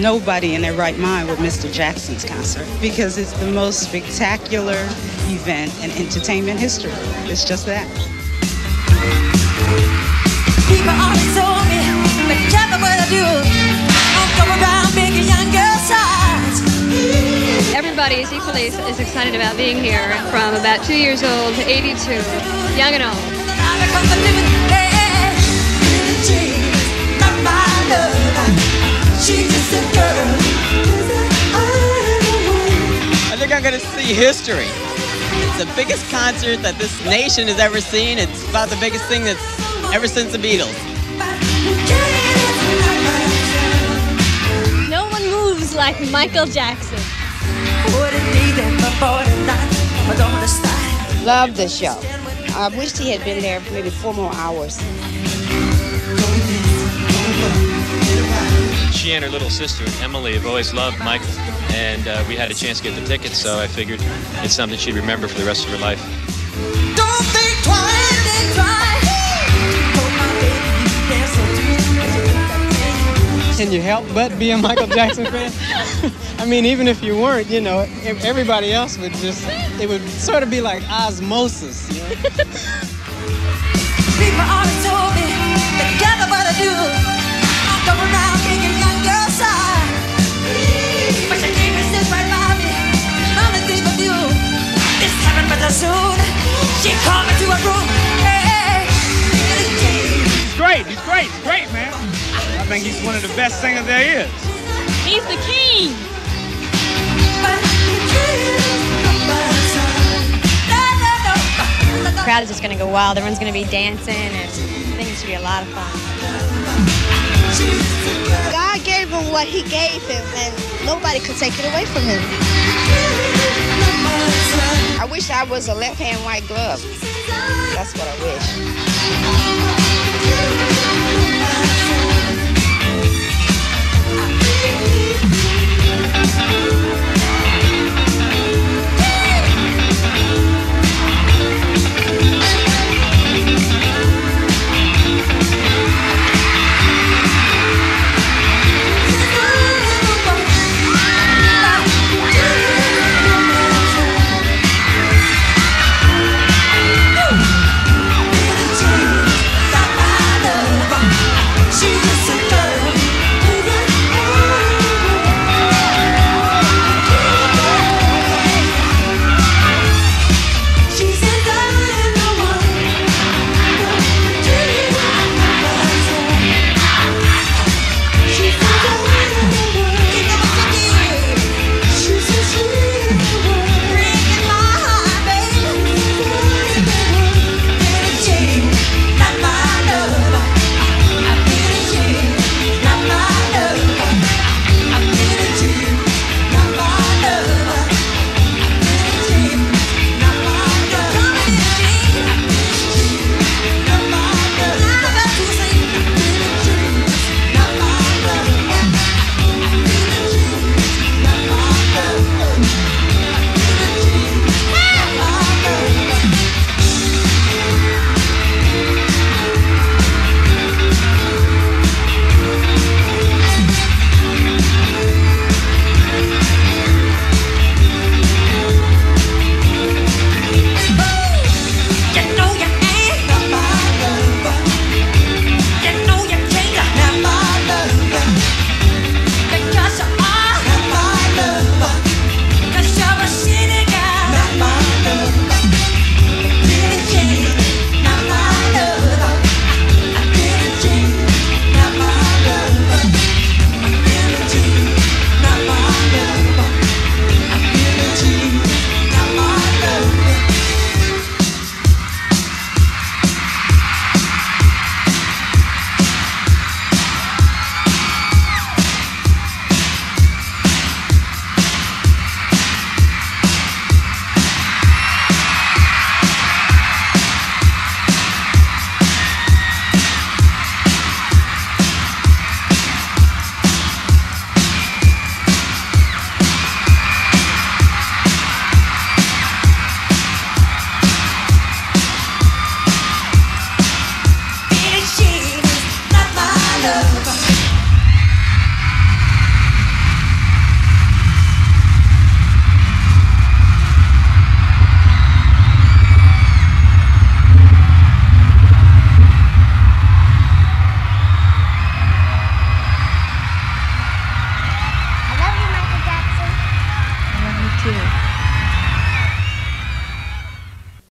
nobody in their right mind would miss the Jackson's concert because it's the most spectacular event in entertainment history. It's just that. People always told me, be careful what I do. I'll go around making young girls' eyes. Everybody is equally as excited about being here, from about 2 years old to 82, young and old. I think I'm going to see history. It's the biggest concert that this nation has ever seen. It's about the biggest thing that's ever since the Beatles. No one moves like Michael Jackson. Love the show. I wish he had been there maybe 4 more hours. She and her little sister, Emily, have always loved Michael, and we had a chance to get the tickets, so I figured it's something she'd remember for the rest of her life. Don't think twice, think twice. Can you help but be a Michael Jackson fan? I mean, even if you weren't, you know, everybody else would just, it would sort of be like osmosis, you know? People always told me, be careful what I do. I'll go around making young girls' eyes. But she came and stood right by me. Only thing for you, this happened but so soon. She called me to a room. Hey, He's great, man. I think he's one of the best singers there is. He's the king. The crowd is just going to go wild. Everyone's going to be dancing, and I think it's going to be a lot of fun. God gave him what he gave him, and nobody could take it away from him. I wish I was a left-hand white glove. That's what I wish. Thank you.